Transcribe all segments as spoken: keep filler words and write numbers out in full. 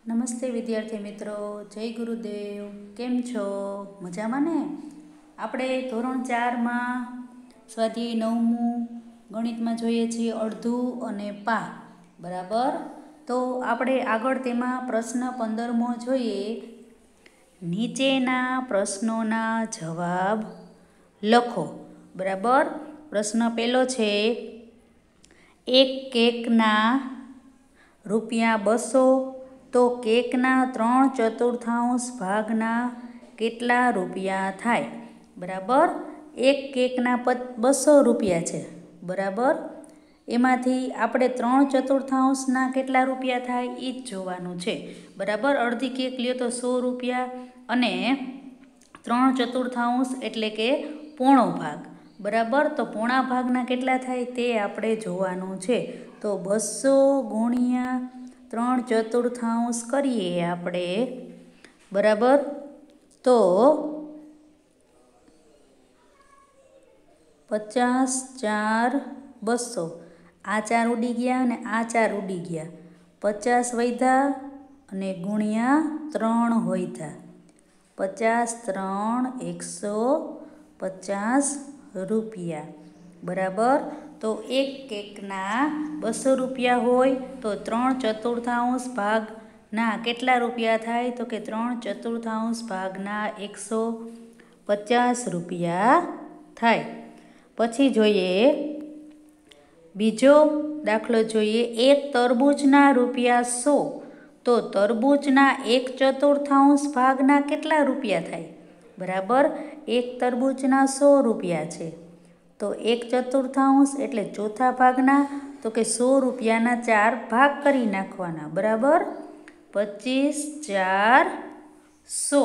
નમસ્તે વિદ્યાર્થી મિત્રો, જય ગુરુદેવ. કેમ છો? મજામાં ને? આપણે ધોરણ ચારમાં સ્વાધ્યાય નવમું ગણિતમાં જોઈએ છીએ અડધું અને પા, બરાબર. તો આપણે આગળ તેમાં પ્રશ્ન પંદરમો જોઈએ. નીચેના પ્રશ્નોના જવાબ લખો, બરાબર. પ્રશ્ન પહેલો છે, એક કેકના રૂપિયા બસો તો કેકના ત્રણ ચતુર્થાંશ ભાગના કેટલા રૂપિયા થાય? બરાબર. એક કેકના બસો રૂપિયા છે, બરાબર. એમાંથી આપણે ત્રણ ચતુર્થાંશના કેટલા રૂપિયા થાય એ જ જોવાનું છે, બરાબર. અડધી કેક લ્યો તો સો રૂપિયા અને ત્રણ ચતુર્થાંશ એટલે કે પોણો ભાગ, બરાબર. તો પોણા ભાગના કેટલા થાય તે આપણે જોવાનું છે. તો બસો ગુણ્યા ત્રણ ચતુર્થાંશ કરીએ આપણે, બરાબર. તો પચાસ ચાર બસો, આ ચાર ઉડી ગયા અને આ ચાર ઉડી ગયા. પચાસ વધ્યા અને ગુણ્યા ત્રણ વધ્યા. પચાસ ત્રણ એકસો પચાસ રૂપિયા, બરાબર. તો એક કેકના બસો રૂપિયા હોય તો ત્રણ ચતુર્થાંશ ભાગના કેટલા રૂપિયા થાય? તો કે ત્રણ ચતુર્થાંશ ભાગના એકસો પચાસ રૂપિયા થાય. પછી જોઈએ બીજો દાખલો જોઈએ. એક તરબૂચના રૂપિયા સો તો તરબૂચના એક ચતુર્થાંશ ભાગના કેટલા રૂપિયા થાય? બરાબર. એક તરબૂચના સો રૂપિયા છે તો એક ચતુર્થાંશ એટલે ચોથા ભાગના, તો કે સો રૂપિયાના ચાર ભાગ કરી નાખવાના, બરાબર. પચીસ ચાર સો,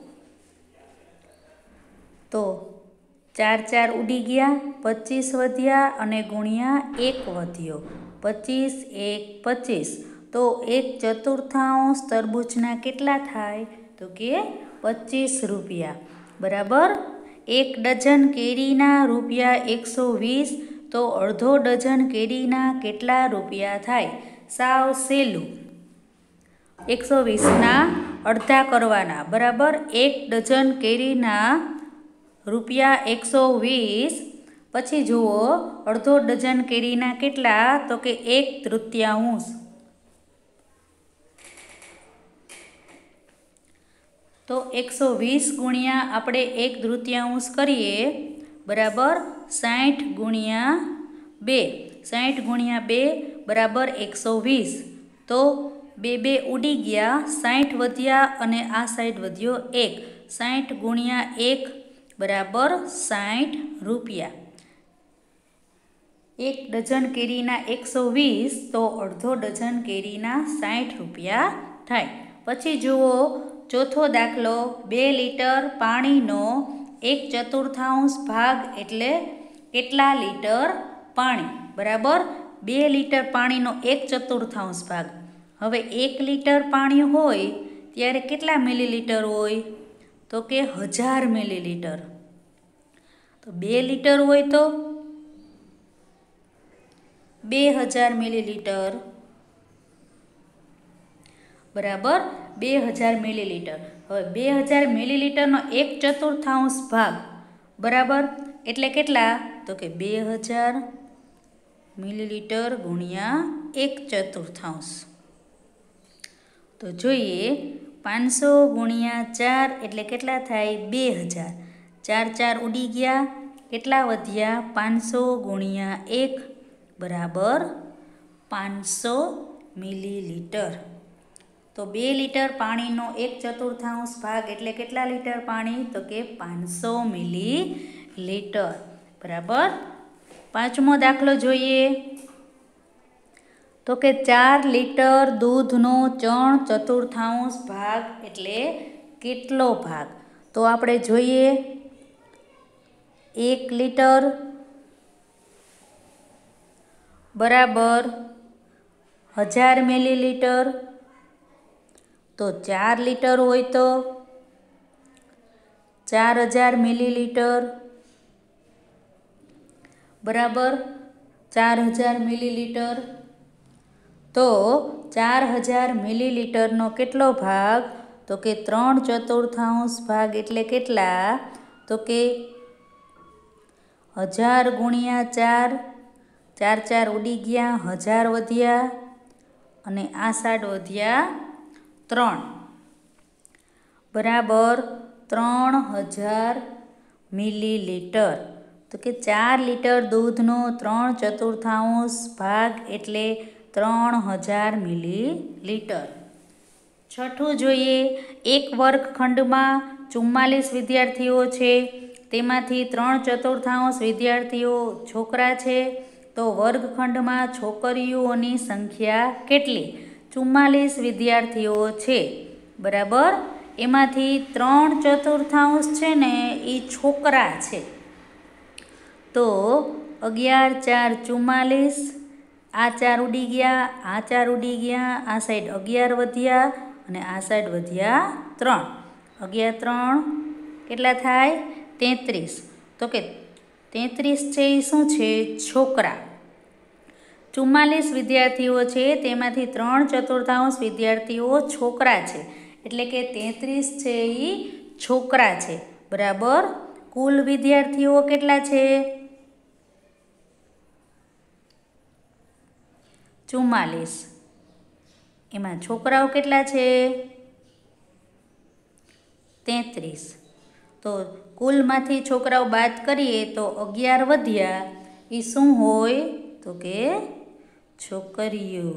તો ચાર ચાર ઉડી ગયા, પચીસ વધ્યા અને ગુણ્યા એક વધ્યો. પચીસ એક પચીસ, તો એક ચતુર્થાંશ તરબૂચના કેટલા થાય? તો કે પચીસ રૂપિયા, બરાબર. એક ડઝન કેરીના રૂપિયા એકસો વીસ તો અડધો ડઝન કેરીના કેટલા રૂપિયા થાય? સાવ સહેલું, એકસો વીસના અડધા કરવાના, બરાબર. એક ડઝન કેરીના રૂપિયા એકસો વીસ, પછી જુઓ અડધો ડઝન કેરીના કેટલા? તો કે એક તૃતીયાંશ. તો એકસો વીસ ગુણ્યા આપણે એક તૃતીયાંશ કરીએ, બરાબર. સાઠ ગુણ્યા બે, સાઠ ગુણ્યા બે બરાબર એકસો વીસ. તો બે બે ઉડી ગયા, સાઠ વધ્યા અને આ સાઠ વધ્યો એક. સાઠ ગુણ્યા એક બરાબર સાઠ રૂપિયા. એક ડઝન કેરીના એકસો વીસ તો અડધો ડઝન કેરીના સાઠ રૂપિયા થાય. પછી જુઓ ચોથો દાખલો. બે લીટર પાણીનો એક ચતુર્થાંશ ભાગ એટલે કેટલા લીટર પાણી? બરાબર. બે લીટર પાણીનો એક ચતુર્થાંશ ભાગ. હવે એક લીટર પાણી હોય ત્યારે કેટલા મિલીલીટર હોય? તો કે હજાર મિલીલીટર. તો બે લીટર હોય તો બે હજાર મિલીલીટર, બરાબર. બે હજાર મિલીલીટર. હવે બે હજાર મિલીલીટરનો એક ચતુર્થાંશ ભાગ, બરાબર, એટલે કેટલા? તો કે બે હજાર મિલીલીટર ગુણ્યા એક ચતુર્થાંશ. તો જોઈએ પાંચસો ગુણ્યા ચાર એટલે કેટલા થાય? બે હજાર. ચાર ચાર ઉડી ગયા, કેટલા વધ્યા? પાંચસો ગુણ્યા એક બરાબર પાંચસો મિલીલીટર. તો બે લીટર પાણીનો એક ચતુર્થાંશ ભાગ એટલે કેટલા લીટર પાણી? તો કે પાંચસો મિલીલીટર, બરાબર. પાંચમો દાખલો જોઈએ. તો કે ચાર લીટર દૂધનો ત્રણ ચતુર્થાંશ ભાગ એટલે કેટલો ભાગ? તો આપણે જોઈએ એક લીટર બરાબર હજાર મિલીલીટર. તો ચાર લીટર હોય તો ચાર હજાર મિલીલીટર, બરાબર. ચાર હજાર મિલીલીટર. તો ચાર હજાર મિલીલીટરનો કેટલો ભાગ? તો કે ત્રણ ચતુર્થાંશ ભાગ એટલે કેટલા? તો કે હજાર ગુણ્યા ચાર, ચાર ચાર ઉડી ગયા, હજાર વધ્યા અને આ સાઠ વધ્યા ત્રણ, બરાબર ત્રણ હજાર મિલીલીટર. તો કે ચાર લીટર દૂધનો ત્રણ ચતુર્થાંશ ભાગ એટલે ત્રણ હજાર મિલીલીટર. છઠ્ઠું જોઈએ, એક વર્ગખંડમાં ચુમ્માલીસ વિદ્યાર્થીઓ છે, તેમાંથી ત્રણ ચતુર્થાંશ વિદ્યાર્થીઓ છોકરા છે, તો વર્ગખંડમાં છોકરીઓની સંખ્યા કેટલી? ચુમ્માલીસ વિદ્યાર્થીઓ છે, બરાબર, એમાંથી ત્રણ ચતુર્થાંશ છે ને એ છોકરા છે. તો અગિયાર ચાર ચુમ્માલીસ, આ ચાર ઉડી ગયા, આ ચાર ઉડી ગયા, આ સાઈડ અગિયાર વધ્યા અને આ સાઈડ વધ્યા ત્રણ, અગિયાર ત્રણ કેટલા થાય? તેત્રીસ. તો કે તેત્રીસ છે એ શું છે? છોકરા. ચુમ્માલીસ વિદ્યાર્થીઓ છે, તેમાંથી ત્રણ ચતુર્થાંશ વિદ્યાર્થીઓ છોકરા છે, એટલે કે તેત્રીસ છે એ છોકરા છે, બરાબર. કુલ વિદ્યાર્થીઓ કેટલા છે? ચુમ્માલીસ. એમાં છોકરાઓ કેટલા છે? તેત્રીસ. તો કુલમાંથી છોકરાઓ બાદ કરીએ તો અગિયાર વધ્યા, એ શું હોય? તો કે છોકરીઓ,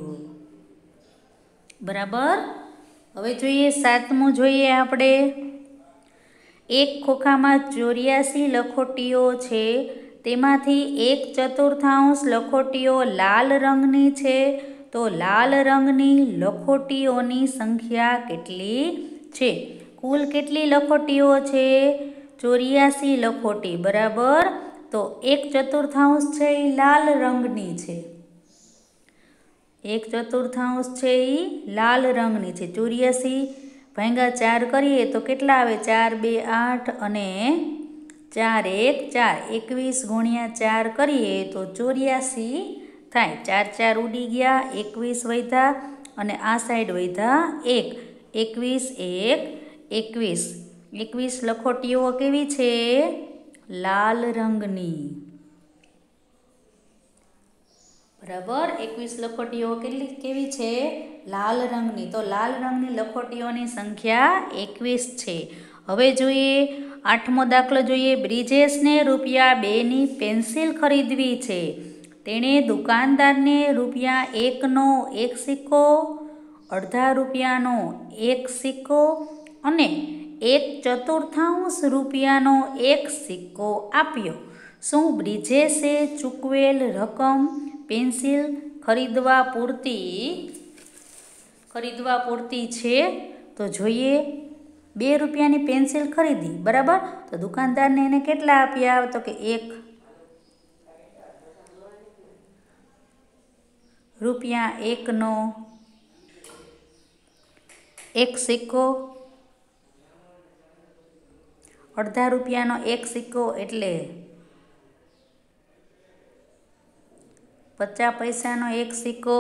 બરાબર. હવે જોઈએ સાતમું જોઈએ આપણે. એક ખોખામાં ચોર્યાસી લખોટીઓ છે, તેમાંથી એક ચતુર્થાંશ લખોટીઓ લાલ રંગની છે, તો લાલ રંગની લખોટીઓની સંખ્યા કેટલી છે? કુલ કેટલી લખોટીઓ છે? ચોર્યાસી લખોટી, બરાબર. તો એક ચતુર્થાંશ છે એ લાલ રંગની છે, એક ચતુર્થાંશ છે એ લાલ રંગની છે. ચોર્યાસી ભાંગા ચાર કરીએ તો કેટલા આવે? ચાર બે આઠ અને ચાર એક ચાર, એકવીસ ગુણ્યા ચાર કરીએ તો ચોર્યાસી થાય. ચાર ચાર ઉડી ગયા, એકવીસ વધ્યા અને આ સાઈડ વધ્યા એક, એકવીસ એક એકવીસ. એકવીસ લખોટીઓ કેવી છે? લાલ રંગની, બરાબર. એકવીસ લખોટીઓ કેટલી કેવી છે? લાલ રંગની. તો લાલ રંગની લખોટીઓની સંખ્યા એકવીસ છે. હવે જોઈએ આઠમો દાખલો જોઈએ. બ્રિજેશને રૂપિયા બેની પેન્સિલ ખરીદવી છે. તેણે દુકાનદારને રૂપિયા એકનો એક સિક્કો, અડધા રૂપિયાનો એક સિક્કો અને એક ચતુર્થાંશ રૂપિયાનો એક સિક્કો આપ્યો. શું બ્રિજેશે ચૂકવેલ રકમ પેન્સિલ ખરીદવા પૂરતી ખરીદવા પૂરતી છે? તો જોઈએ. બે રૂપિયાની પેન્સિલ ખરીદી, બરાબર. તો દુકાનદારને એને કેટલા આપ્યા? તો કે એક રૂપિયા એકનો એક સિક્કો, અડધા રૂપિયાનો એક સિક્કો એટલે પચાસ પૈસાનો એક સિક્કો,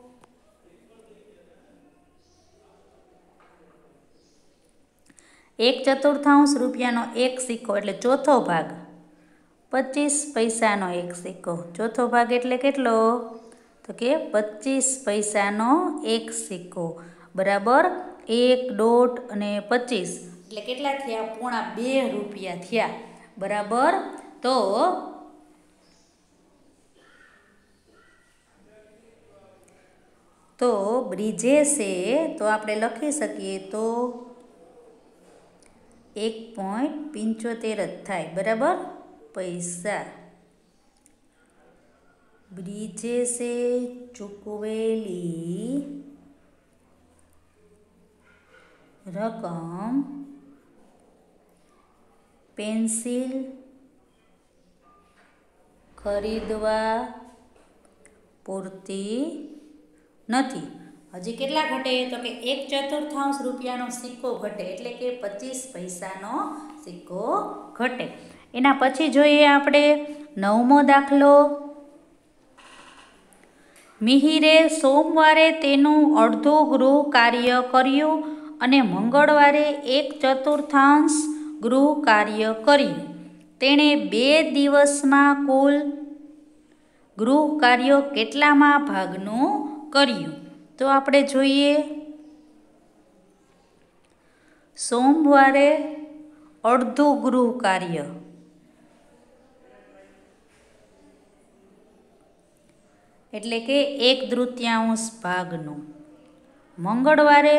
એક ચતુર્થાંશ રૂપિયાનો એક સિક્કો એટલે ચોથો ભાગ, પચીસ પૈસાનો એક સિક્કો. ચોથો ભાગ એટલે કેટલો? તો કે પચીસ પૈસાનો એક સિક્કો, બરાબર. એક દોઢ અને પચીસ એટલે કેટલા થયા? પોણા બે રૂપિયા થયા, બરાબર. તો તો બ્રિજેશે, તો આપણે લખી શકીએ તો એક પોઈન્ટ પંચોતેર જ થાય, બરાબર. પૈસા બ્રિજેશે ચૂકવેલી રકમ પેન્સિલ ખરીદવા પૂરતી નથી. હજી કેટલા ઘટે? તો કે એક ચતુર્થાંશ રૂપિયાનો સિક્કો ઘટે, એટલે કે પચીસ પૈસાનો સિક્કો ઘટે. એના પછી જોઈએ આપણે નવમો દાખલો. મિહિરે સોમવારે તેનું અડધું ગૃહ કાર્ય કર્યું અને મંગળવારે એક ચતુર્થાંશ ગૃહ કાર્ય કર્યું. તેણે બે દિવસમાં કુલ ગૃહ કાર્ય કેટલામાં ભાગનું કર્યું? તો આપણે જોઈએ, સોમવારે અડધું ગૃહ કાર્ય એટલે કે એક તૃતીયાંશ ભાગનું, મંગળવારે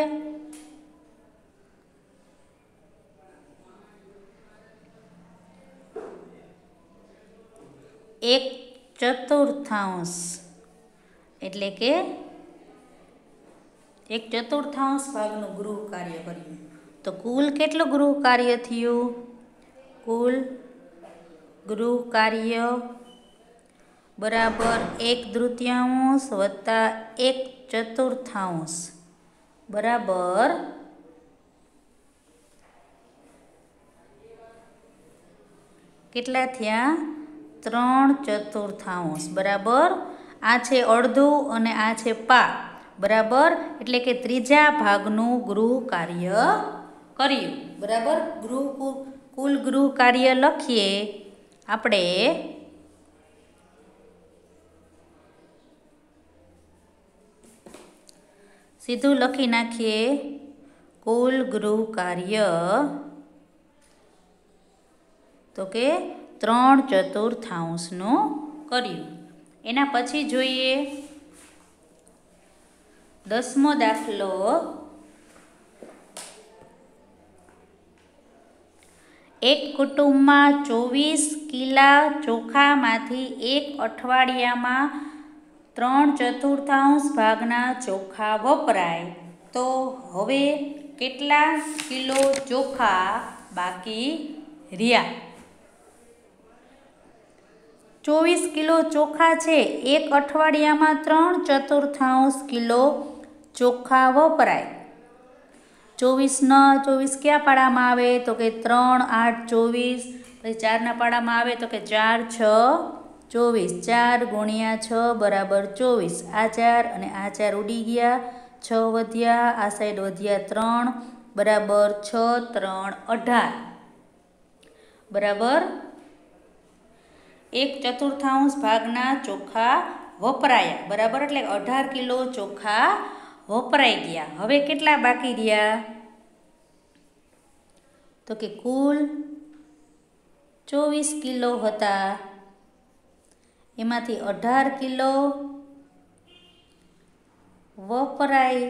એક ચતુર્થાંશ એટલે કે એક ચતુર્થાંશ ભાગનું ગૃહ કાર્ય કર્યું. તો કુલ કેટલું ગૃહ કાર્ય થયું? કુલ ગૃહ કાર્ય બરાબર એક તૃતીયાંશ વત્તા એક ચતુર્થાંશ બરાબર કેટલા થયા? ત્રણ ચતુર્થાંશ બરાબર. આ છે અડધું અને આ છે પા બરાબર, એટલે કે ત્રીજા ભાગનું ગૃહ કાર્ય કર્યું બરાબર. ગૃહ કુલ ગૃહ કાર્ય લખીએ આપણે, સીધું લખી નાખીએ કુલ ગૃહ કાર્ય તો કે ત્રણ ચતુર્થાંશનું કર્યું. એના પછી જોઈએ દસમો દાખલો. એક કુટુંબમાં ચોવીસ કિલા ચોખામાંથી એક અઠવાડિયામાં ત્રણ ચતુર્થાંશ ભાગના ચોખા વપરાય, તો હવે કેટલા કિલો ચોખા બાકી રહ્યા? ચોવીસ કિલો ચોખા છે, એક અઠવાડિયામાં ત્રણ ચતુર્થાંશ કિલો ચોખા વપરાય. ચોવીસ ન ચોવીસ ક્યાં પાડામાં આવે? તો કે ત્રણ આઠ ચોવીસ, પછી ચારના પાડામાં આવે તો કે ચાર છ ચોવીસ, ચાર ગુણ્યા છ બરાબર ચોવીસ. આ ચાર અને આ ચાર ઉડી ગયા, છ વધ્યા, આ સાઈડ વધ્યા ત્રણ બરાબર છ ત્રણ અઢાર બરાબર એક ચતુર્થાંશ ભાગના ચોખા વપરાયા બરાબર, એટલે અઢાર કિલો ચોખા વપરાઈ ગયા. હવે કેટલા બાકી રહ્યા? તો કે કુલ ચોવીસ કિલો હતા, એમાંથી અઢાર કિલો વપરાઈ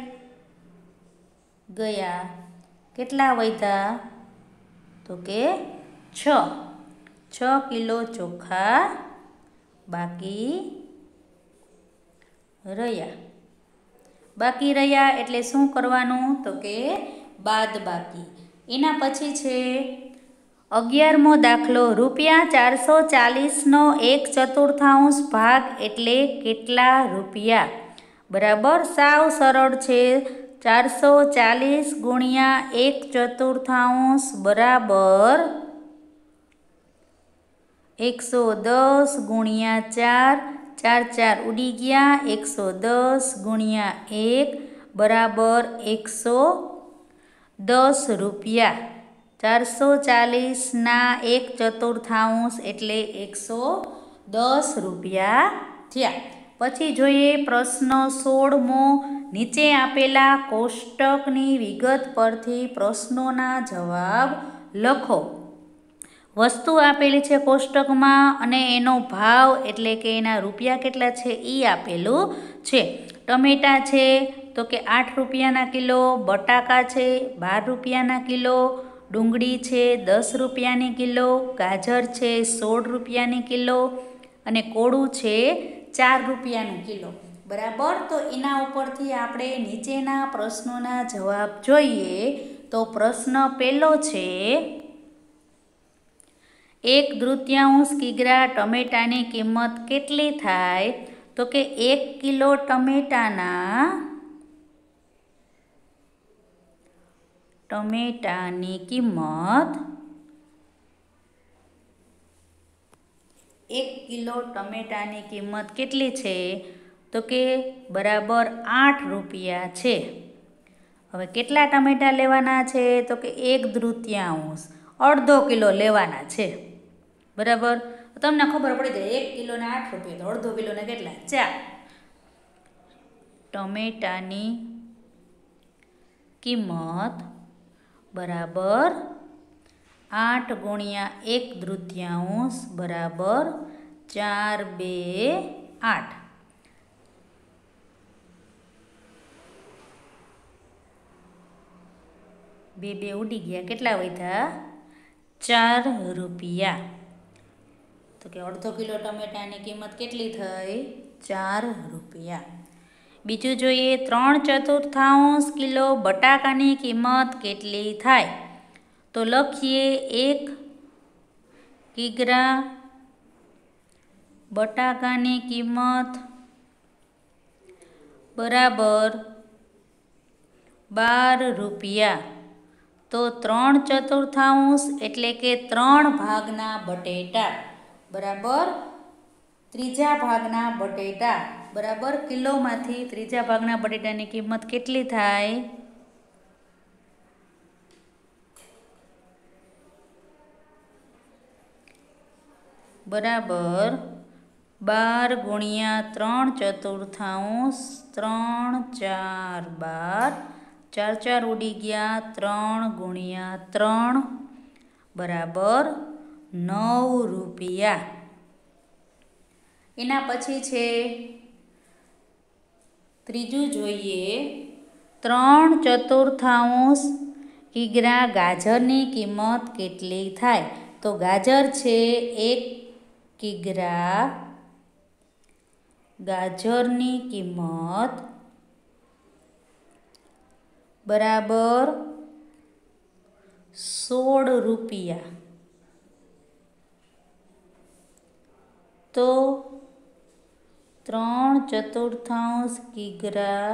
ગયા. કેટલા વધ્યા? તો કે છ છ કિલો ચોખા બાકી રહ્યા. બાકી રહ્યા એટલે શું કરવાનું? તો કે બાદ બાકી. એના પછી છે અગિયારમો દાખલો. રૂપિયા ચારસો ચાલીસનો એક ચતુર્થાંશ ભાગ એટલે કેટલા રૂપિયા? બરાબર, સાવ સરળ છે. ચારસો ચાલીસ ગુણ્યા એક ચતુર્થાંશ બરાબર એકસો દસ ગુણ્યા ચાર, ચાર ચાર ઉડી ગયા, એકસો દસ ગુણ્યા એક બરાબર એકસો દસ રૂપિયા. ચારસો ચાલીસના એક ચતુર્થાંશ એટલે એકસો દસ રૂપિયા થયા. પછી જોઈએ પ્રશ્ન સોળમો. નીચે આપેલા કોષ્ટકની વિગત પરથી પ્રશ્નોના જવાબ લખો. વસ્તુ આપેલી છે કોષ્ટકમાં અને એનો ભાવ એટલે કે એના રૂપિયા કેટલા છે એ આપેલું છે. ટમેટા છે તો કે આઠ રૂપિયાના કિલો, બટાકા છે બાર રૂપિયાના કિલો, ડુંગળી છે દસ રૂપિયાની કિલો, ગાજર છે સોળ રૂપિયાની કિલો અને કોળું છે ચાર રૂપિયાનું કિલો બરાબર. તો એના ઉપરથી આપણે નીચેના પ્રશ્નોના જવાબ જોઈએ. તો પ્રશ્ન પહેલો છે, એક તૃતીયાંશ કિગ્રા ટમેટાની કિંમત કેટલી થાય? તો કે એક કિલો ટમેટાના ટમેટાની કિંમત એક કિલો ટમેટાની કિંમત કેટલી છે? તો કે બરાબર આઠ રૂપિયા છે. હવે કેટલા ટામેટાં લેવાના છે? તો કે એક તૃતીયાંશ અડધો કિલો લેવાના છે. બરાબર, તમને ખબર પડી જાય એક કિલોના આઠ રૂપિયા તો અડધો કિલોના કેટલા? ચાર. ટમેટાની કિંમત બરાબર આઠ ગુણ્યા એક તૃતીયાંશ બરાબર ચાર બે આઠ. બે બે ઉડી ગયા, કેટલા વધ્યા? ચાર રૂપિયા. તો કે અડધો કિલો ટમેટાની કિંમત કેટલી થઈ? ચાર રૂપિયા. બીજું જોઈએ, ત્રણ ચતુર્થાંશ કિલો બટાકાની કિંમત કેટલી થાય? તો લખીએ એક કિગ્રા બટાકાની કિંમત બરાબર બાર રૂપિયા. તો ત્રણ ચતુર્થાંશ એટલે કે ત્રણ ભાગના બટેટા બરાબર ત્રીજા ભાગના બટેટા બરાબર કિલોમાંથી ત્રીજા ભાગના બટેટાની કિંમત કેટલી થાય? બરાબર બાર ગુણ્યા ત્રણ ચતુર્થાંશ ત્રણ ચાર બાર, ચાર ચાર ઉડી ગયા, ત્રણ ગુણ્યા ત્રણ બરાબર નવ રૂપિયા. એના પછી છે ત્રીજું જોઈએ, ત્રણ ચતુર્થાંશ કિગ્રા ગાજરની કિંમત કેટલી થાય? તો ગાજર છે એક કિગ્રા ગાજરની કિંમત બરાબર સોળ રૂપિયા. તો ત્રણ ચતુર્થાંશ કિગ્રા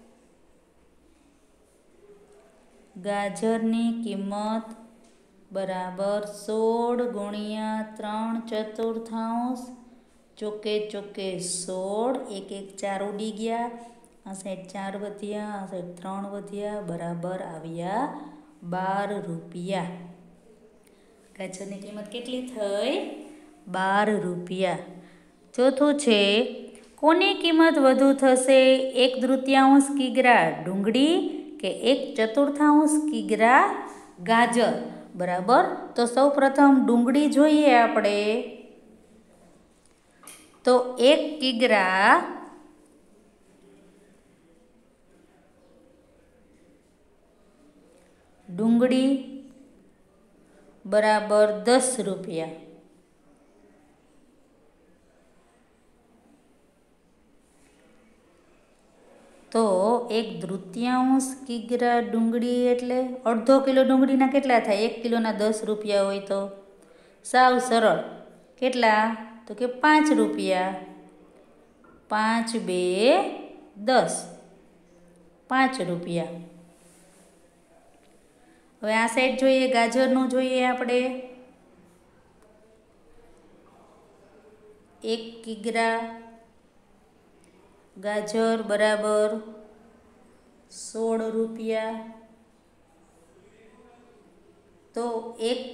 ગાજરની કિંમત બરાબર સોળ ગુણ્યા ત્રણ ચતુર્થાંશ ચોકે ચોકે સોળ, એક એક ચાર ઉડી ગયા, આ સાઈડ ચાર વધ્યા, આ સાઈડ ત્રણ વધ્યા બરાબર આવ્યા બાર રૂપિયા. ગાજરની કિંમત કેટલી થઈ? બાર રૂપિયા. ચોથું છે, કોની કિંમત વધુ થશે? એક તૃતીયાંશ કિગ્રા ડુંગળી કે એક ચતુર્થાંશ કિગ્રા ગાજર? બરાબર, તો સૌ પ્રથમ ડુંગળી જોઈએ આપણે. તો એક કિગ્રા ડુંગળી બરાબર દસ રૂપિયા. તો એક તૃતીયાંશ કિગ્રા ડુંગળી એટલે અડધો કિલો ડુંગળીના કેટલા થાય? એક કિલોના દસ રૂપિયા હોય તો સાવ સરળ. કેટલા? તો કે પાંચ રૂપિયા. પાંચ બે દસ, પાંચ રૂપિયા. હવે આ સાઈડ જોઈએ, ગાજરનું જોઈએ આપણે. એક કિગ્રા ગાજર બરાબર સોળ રૂપિયા. તો એક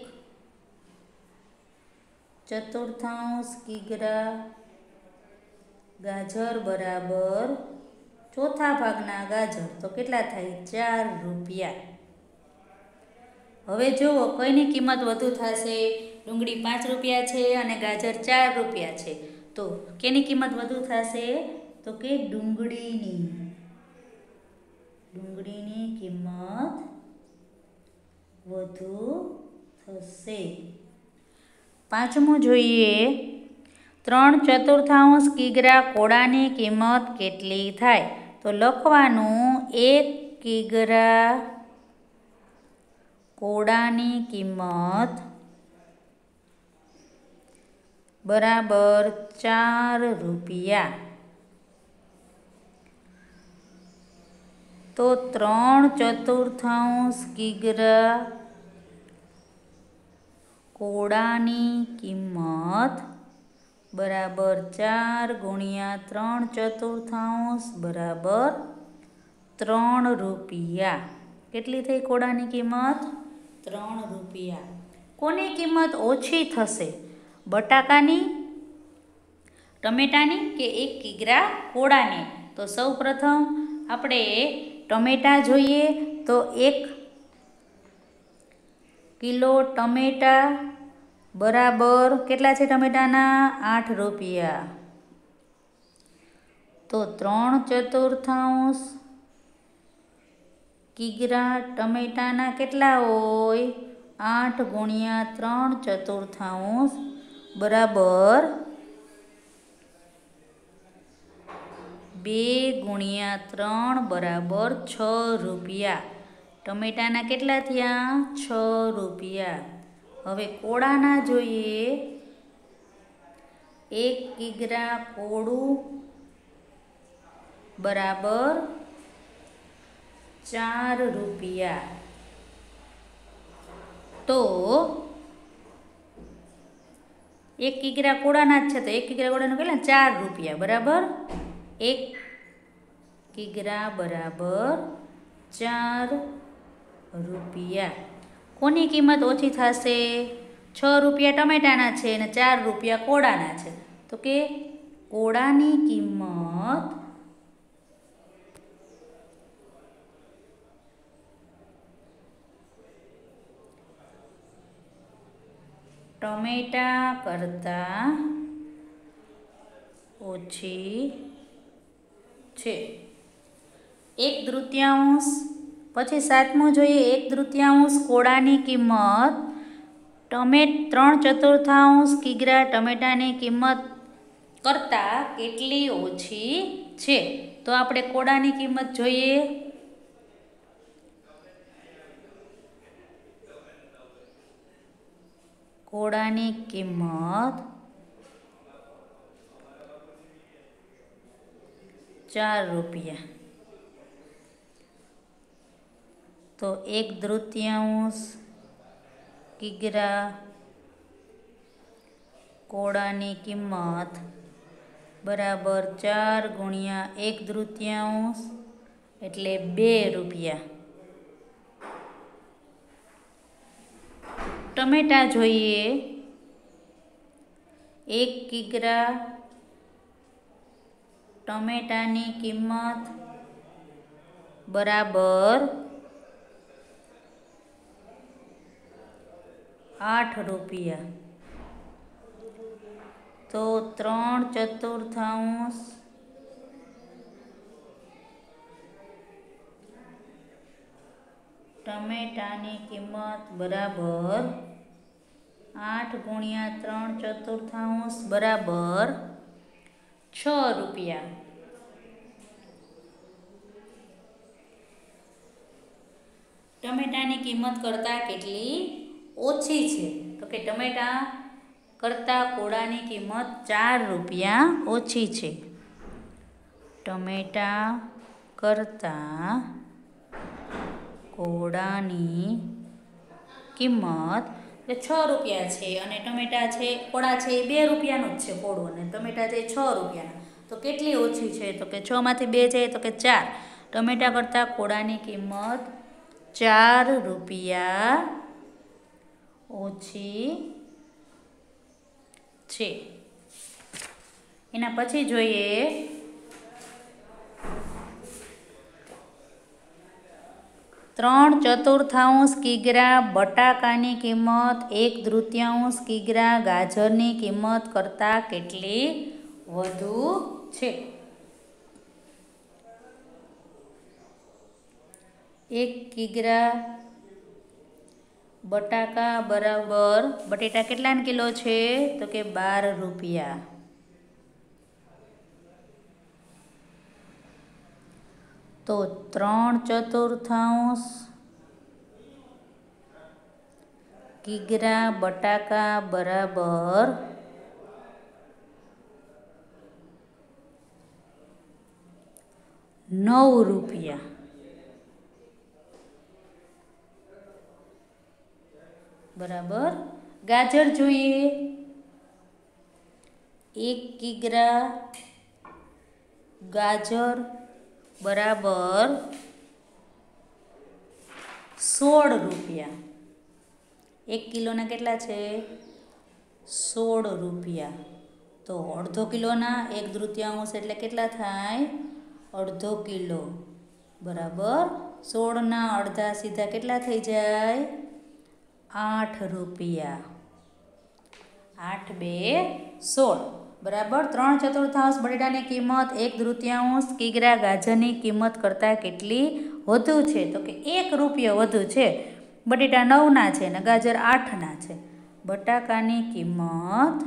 ચતુર્થાંશ કિગ્રા ગાજર બરાબર ચોથા ભાગના ગાજર તો કેટલા થાય? ચાર રૂપિયા. હવે જુઓ કઈની કિંમત વધુ થશે? ડુંગળી પાંચ રૂપિયા છે અને ગાજર ચાર રૂપિયા છે. તો કેની કિંમત વધુ થશે? તો કે ડુંગળીની. ડુંગળીની કિંમત વધુ થશે. પાંચમું જોઈએ, ત્રણ ચતુર્થાંશ કિગ્રા કોળાની કિંમત કેટલી થાય? તો લખવાનું એક કિગ્રા કોળાની કિંમત બરાબર ચાર રૂપિયા. તો ત્રણ ચતુર્થાંશ કિગ્રા કોળાની કિંમત બરાબર ચાર ગુણ્યા ત્રણ ચતુર્થાંશ બરાબર ત્રણ રૂપિયા. કેટલી થઈ કોડાની કિંમત? ત્રણ રૂપિયા. કોની કિંમત ઓછી થશે? બટાકાની, ટમેટાની કે એક કિગ્રા કોડાની? તો સૌ પ્રથમ આપણે ટમેટા જોઈએ તો એક કિલો ટમેટા બરાબર કેટલા છે ટમેટાના? આઠ રૂપિયા. તો ત્રણ ચતુર્થાંશ કિગ્રા ટમેટાના કેટલા હોય? આઠ ગુણ્યા ત્રણ ચતુર્થાંશ બરાબર બે ગુણ્યા ત્રણ બરાબર છ રૂપિયા. ટમેટાના કેટલા થયા? છ રૂપિયા. હવે કોડાના જોઈએ. એક કિગ્રા કોડું બરાબર ચાર રૂપિયા. તો એક કિગ્રા કોડાના જ છે તો એક કિગ્રા કોડાનું કેટલા? ચાર રૂપિયા બરાબર. એક કિગ્રા બરાબર ચાર રૂપિયા. કોની કિંમત ઓછી થશે? છ રૂપિયા ટમેટાના છે અને ચાર રૂપિયા કોડાના છે. તો કે કોડાની કિંમત ટમેટા કરતાં ઓછી છે. એક તૃતીયાંશ. પછી સાતમું જોઈએ. એક તૃતીયાંશ કોડાની કિંમત ટમે ત્રણ ચતુર્થાંશ કિગ્રા ટમેટાની કિંમત કરતાં કેટલી ઓછી છે? તો આપણે કોડાની કિંમત જોઈએ. કોડાની કિંમત ચાર રૂપિયા. તો એક તૃતીયાંશ કિગ્રા કોડાની કિંમત બરાબર ચાર ગુણ્યા એક તૃતીયાંશ એટલે બે રૂપિયા. ટમેટા જોઈએ. એક કિગ્રા ટમેટાની કિંમત બરાબર આઠ રૂપિયા. તો ત્રણ ચતુર્થાંશ ટમેટાની કિંમત બરાબર આઠ ગુણ્યા ત્રણ ચતુર્થાંશ બરાબર છ રૂપિયા. ટમેટાની કિંમત કરતાં કેટલી ઓછી છે? તો કે ટમેટા કરતાં કોડાની કિંમત ચાર રૂપિયા ઓછી છે. ટમેટા કરતાં કોડાની કિંમત એટલે છ રૂપિયા છે અને ટમેટા છે કોડા છે એ બે રૂપિયાનું જ છે કોડું અને ટમેટા છે છ રૂપિયાના. તો કેટલી ઓછી છે? તો કે છ માંથી બે છે તો કે ચાર. ટમેટા કરતાં કોડાની કિંમત ચાર રૂપિયા ઓછી છે. એના પછી જોઈએ ત્રણ ચતુર્થાંશ કિગ્રા બટાકાની કિંમત એક તૃતીયાંશ કિગ્રા ગાજરની કિંમત કરતાં કેટલી વધુ છે? એક કિગ્રા બટાકા બરાબર બટેટા કેટલાના કિલો છે? તો કે બાર રૂપિયા. તો ત્રણ ચતુર્થાંશ કિગ્રા બટાકા બરાબર નવ રૂપિયા. બરાબર. ગાજર જોઈએ. એક કિગ્રા ગાજર બરાબર સોળ રૂપિયા. એક કિલોના કેટલા છે? સોળ રૂપિયા. તો અડધો કિલોના એક તૃતીયાંશ એટલે કેટલા થાય? અડધો કિલો બરાબર સોળના અડધા સીધા કેટલા થઈ જાય? આઠ રૂપિયા. આઠ બે સોળ બરાબર ત્રણ ચતુર્થાંશ બટેટાની કિંમત એક તૃતીયાંશ કિગ્રા ગાજરની કિંમત કરતાં કેટલી વધુ છે? તો કે એક રૂપિયો વધુ છે. બટેટા નવના છે અને ગાજર આઠના છે. બટાકાની કિંમત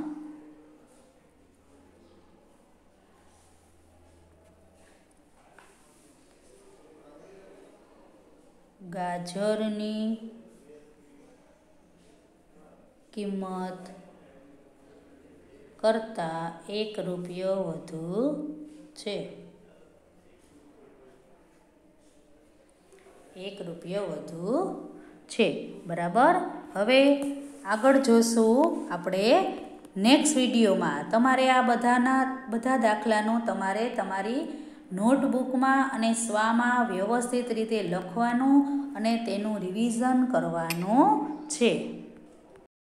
ગાજરની કિંમત કરતાં એક રૂપિયો વધુ છે. એક રૂપિયો વધુ છે બરાબર. હવે આગળ જોશું આપણે નેક્સ્ટ વિડીયોમાં. તમારે આ બધાના બધા દાખલાનું તમારે તમારી નોટબુકમાં અને સ્વામાં વ્યવસ્થિત રીતે લખવાનું અને તેનું રિવિઝન કરવાનું છે.